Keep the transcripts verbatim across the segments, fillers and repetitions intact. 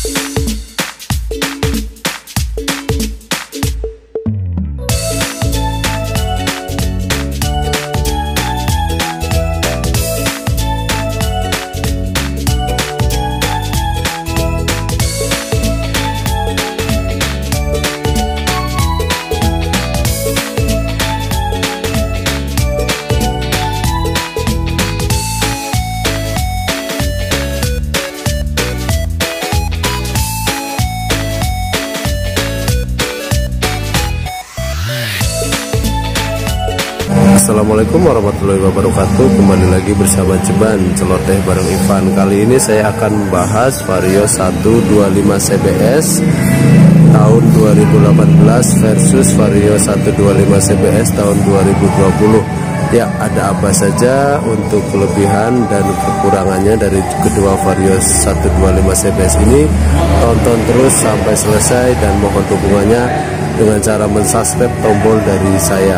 Assalamualaikum warahmatullahi wabarakatuh. Kembali lagi bersama Ceban Celoteh bareng Ivan. Kali ini saya akan membahas Vario seratus dua puluh lima C B S tahun dua ribu delapan belas versus Vario seratus dua puluh lima C B S tahun dua ribu dua puluh. Ya, ada apa saja untuk kelebihan dan kekurangannya dari kedua Vario seratus dua puluh lima C B S ini? Tonton terus sampai selesai dan mohon dukungannya dengan cara mensubscribe tombol dari saya.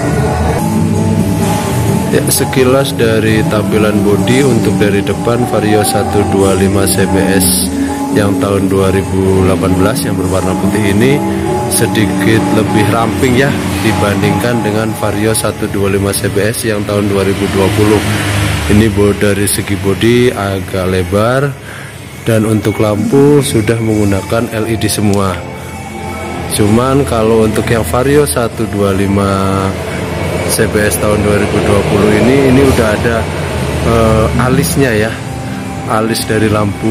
Ya, sekilas dari tampilan bodi untuk dari depan Vario seratus dua puluh lima C B S yang tahun dua ribu delapan belas yang berwarna putih ini sedikit lebih ramping ya dibandingkan dengan Vario seratus dua puluh lima C B S yang tahun dua ribu dua puluh. Ini dari segi bodi agak lebar dan untuk lampu sudah menggunakan L E D semua. Cuman kalau untuk yang Vario seratus dua puluh lima C B S tahun dua ribu dua puluh ini ini udah ada uh, alisnya ya, alis dari lampu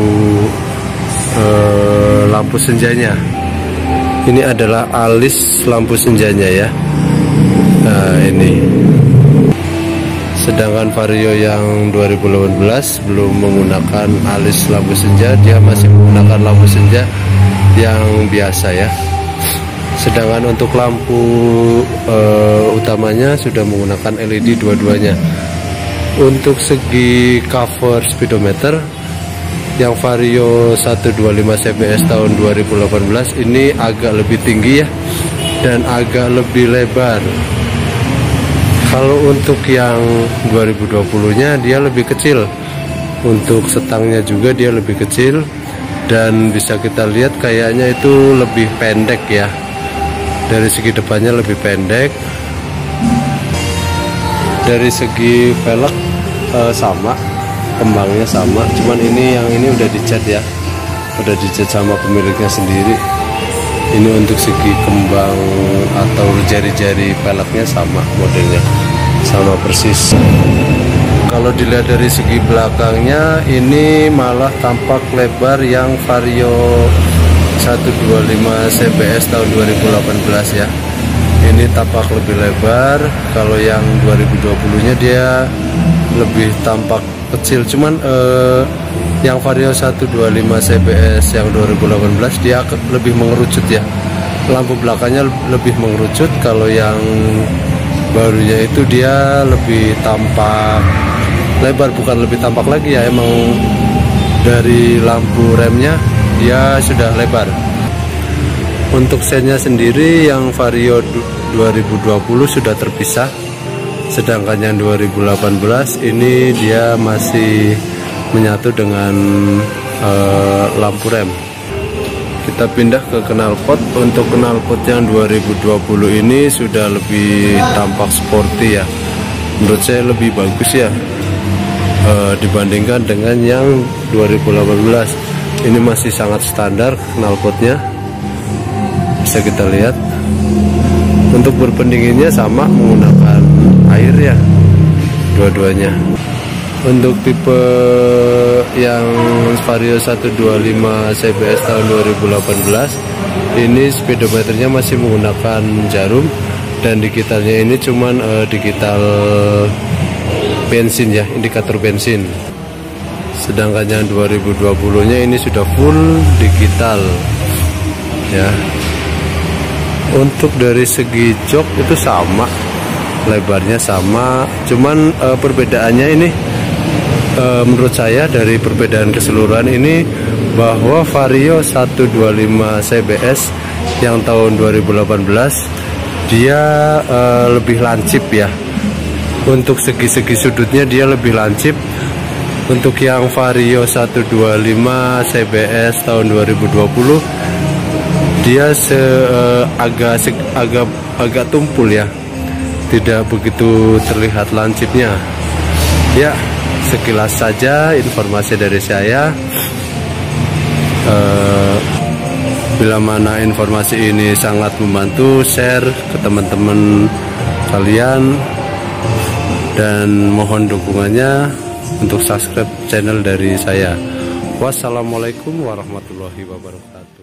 uh, lampu senjanya. Ini adalah alis lampu senjanya ya. Nah ini. Sedangkan Vario yang dua ribu delapan belas belum menggunakan alis lampu senja, dia masih menggunakan lampu senja yang biasa ya. Sedangkan untuk lampu uh, utamanya sudah menggunakan L E D dua-duanya. Untuk segi cover speedometer yang Vario seratus dua puluh lima C B S tahun dua ribu delapan belas ini agak lebih tinggi ya dan agak lebih lebar. Kalau untuk yang dua ribu dua puluh nya dia lebih kecil. Untuk setangnya juga dia lebih kecil dan bisa kita lihat kayaknya itu lebih pendek ya. Dari segi depannya lebih pendek. Dari segi velg uh, sama, kembangnya sama. Cuman ini yang ini udah dicat ya, udah dicat sama pemiliknya sendiri. Ini untuk segi kembang atau jari-jari velgnya sama modelnya, sama persis. Kalau dilihat dari segi belakangnya, ini malah tampak lebar yang Vario seratus dua puluh lima C B S tahun dua ribu delapan belas ya. Ini tampak lebih lebar. Kalau yang dua ribu dua puluh nya dia lebih tampak kecil. Cuman eh, yang Vario seratus dua puluh lima C B S yang dua ribu delapan belas dia lebih mengerucut ya. Lampu belakangnya lebih mengerucut. Kalau yang barunya itu dia lebih tampak lebar, bukan lebih tampak lagi ya, emang dari lampu remnya dia sudah lebar. Untuk sennya sendiri yang Vario dua ribu dua puluh sudah terpisah, sedangkan yang dua ribu delapan belas ini dia masih menyatu dengan uh, lampu rem. Kita pindah ke knalpot. Untuk knalpot yang dua ribu dua puluh ini sudah lebih tampak sporty ya, menurut saya lebih bagus ya uh, dibandingkan dengan yang dua ribu delapan belas. Ini masih sangat standar knalpotnya, bisa kita lihat. Untuk berpendinginnya sama, menggunakan air ya dua-duanya. Untuk tipe yang Vario seratus dua puluh lima C B S tahun dua ribu delapan belas ini speedometernya masih menggunakan jarum dan digitalnya ini cuman uh, digital bensin ya, indikator bensin. Sedangkan yang dua ribu dua puluh nya ini sudah full digital ya. Untuk dari segi jok itu sama, lebarnya sama, cuman e, perbedaannya ini e, menurut saya dari perbedaan keseluruhan ini bahwa Vario seratus dua puluh lima C B S yang tahun dua ribu delapan belas dia e, lebih lancip ya. Untuk segi-segi sudutnya dia lebih lancip. Untuk yang Vario seratus dua puluh lima C B S tahun dua ribu dua puluh, dia se uh, agak se agak agak tumpul ya, tidak begitu terlihat lancipnya. Ya, sekilas saja informasi dari saya. Uh, bila mana informasi ini sangat membantu, share ke teman-teman kalian, dan mohon dukungannya untuk subscribe channel dari saya. Wassalamualaikum warahmatullahi wabarakatuh.